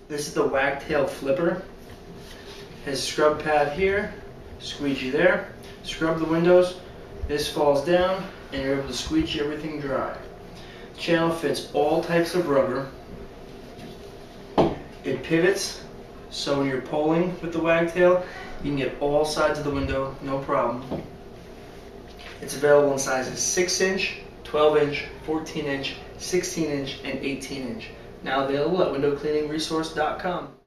This is the WagTail flipper. Has a scrub pad here, squeegee there. Scrub the windows. This falls down and you're able to squeegee everything dry. Channel fits all types of rubber. It pivots, so when you're pulling with the WagTail, you can get all sides of the window, no problem. It's available in sizes 6-inch, 12-inch, 14-inch, 16-inch, and 18-inch. Now available at windowcleaningresource.com.